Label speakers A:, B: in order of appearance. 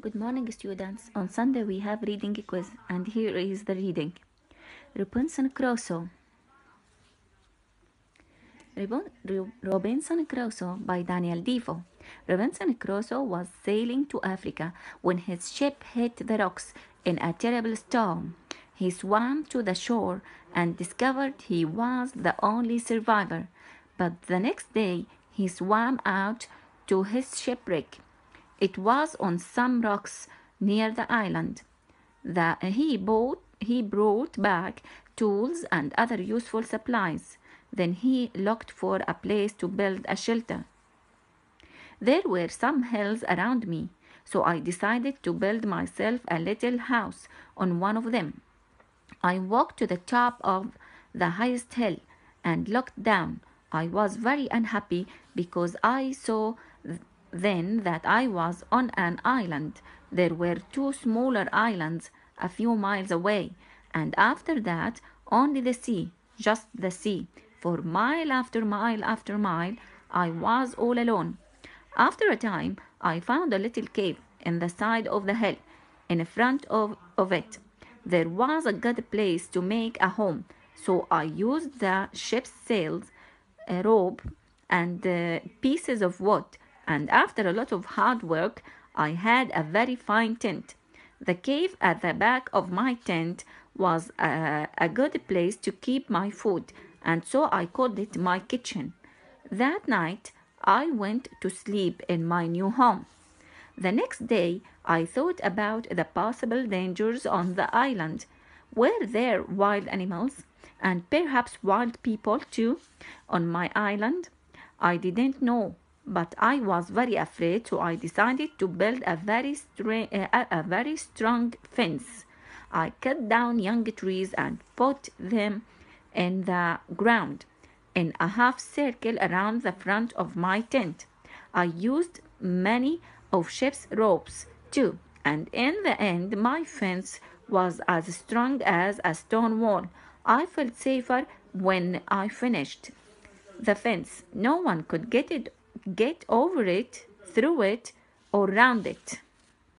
A: Good morning, students. On Sunday we have reading quiz, and here is the reading. Robinson Crusoe. Robinson Crusoe by Daniel Defoe. Robinson Crusoe was sailing to Africa when his ship hit the rocks in a terrible storm. He swam to the shore and discovered he was the only survivor. But the next day he swam out to his shipwreck. It was on some rocks near the island. He brought back tools and other useful supplies. Then he looked for a place to build a shelter. There were some hills around me, so I decided to build myself a little house on one of them. I walked to the top of the highest hill and looked down. I was very unhappy because I saw then that I was on an island. There were two smaller islands a few miles away, and after that only the sea, just the sea. For mile after mile after mile, I was all alone. After a time, I found a little cave in the side of the hill. In front of it, there was a good place to make a home, so I used the ship's sails, a rope, and pieces of wood, and after a lot of hard work, I had a very fine tent. The cave at the back of my tent was a good place to keep my food, and so I called it my kitchen. That night, I went to sleep in my new home. The next day, I thought about the possible dangers on the island. Were there wild animals and perhaps wild people too on my island? I didn't know, but I was very afraid, so I decided to build a very strong fence. I cut down young trees and put them in the ground in a half circle around the front of my tent. I used many of ship's ropes too, and in the end my fence was as strong as a stone wall. I felt safer when I finished the fence. No one could get over it, through it, or round it.